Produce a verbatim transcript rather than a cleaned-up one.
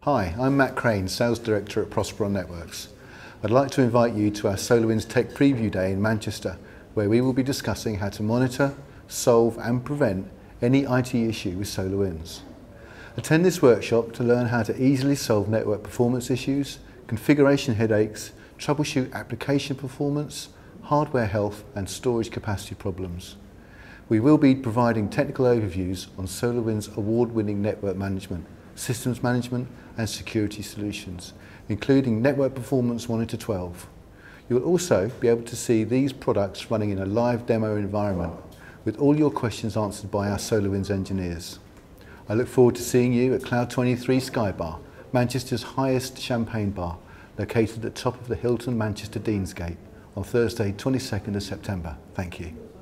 Hi, I'm Matt Crane, Sales Director at Prosperon Networks. I'd like to invite you to our SolarWinds Tech Preview Day in Manchester, where we will be discussing how to monitor, solve and prevent any I T issue with SolarWinds. Attend this workshop to learn how to easily solve network performance issues, configuration headaches, troubleshoot application performance, hardware health and storage capacity problems. We will be providing technical overviews on SolarWinds award-winning network management, systems management and security solutions, including Network Performance Monitor twelve. You will also be able to see these products running in a live demo environment with all your questions answered by our SolarWinds engineers. I look forward to seeing you at Cloud twenty-three Sky Bar, Manchester's highest champagne bar, located at the top of the Hilton Manchester Deansgate on Thursday, twenty-second of September. Thank you.